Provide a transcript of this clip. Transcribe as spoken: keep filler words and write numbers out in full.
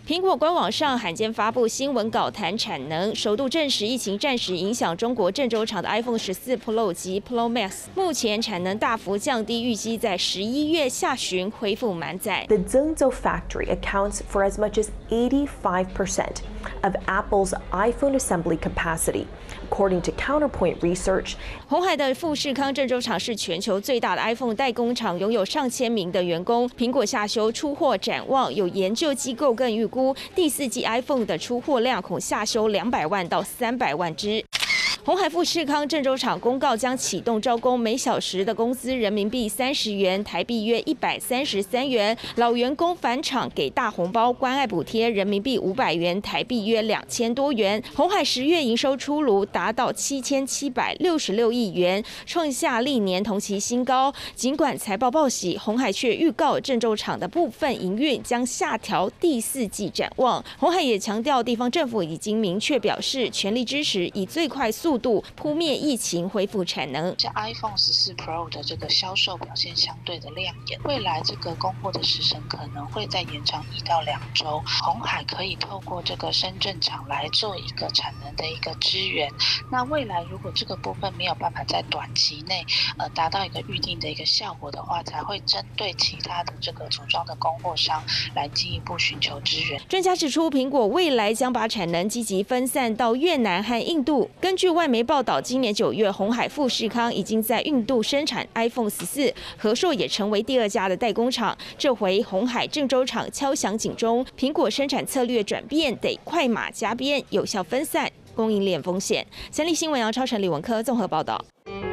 苹果官网上罕见发布新闻稿谈产能，首度证实疫情暂时影响中国郑州厂的 iPhone 十四 Pro 及 Pro Max， 目前产能大幅降低，预计在十一月下旬恢复满载。 The Zhengzhou factory accounts for as much as eighty-five percent of Apple's iPhone assembly capacity, according to Counterpoint Research. 鸿海的富士康郑州厂是全球最大的 iPhone 代工厂，拥有上千名的员工。苹果下修出货展望，有研究机构更预估第四季 iPhone 的出货量恐下修两百万到三百万只。鸿海富士康郑州厂公告将启动招工，每小时的工资人民币三十元，台币约一百三十三元。老员工返厂给大红包，关爱补贴人民币五百元，台币约两千多元。鸿海十月营收出炉，达到七千七百六十六亿元，创下历年同期新高。尽管财报报喜，鸿海却预告郑州厂的部分营运将下调第四季展望。鸿海也强调，地方政府已经明确表示全力支持，以最快速度扑灭疫情，恢复产能。 像 iPhone 十四 Pro 的这个销售表现相对的亮眼，未来这个供货的时程可能会再延长一到两周。鸿海可以透过这个深圳厂来做一个产能的一个支援。那未来如果这个部分没有办法在短期内呃达到一个预定的一个效果的话，才会针对其他的这个组装的供货商来进一步寻求支援。 专家指出，苹果未来将把产能积极分散到越南和印度。根据外媒报道，今年九月，鸿海富士康已经在印度生产 iPhone 十四，和硕也成为第二家的代工厂。这回鸿海郑州厂敲响警钟，苹果生产策略转变，得快马加鞭，有效分散供应链风险。三立新闻杨超成、李文科综合报道。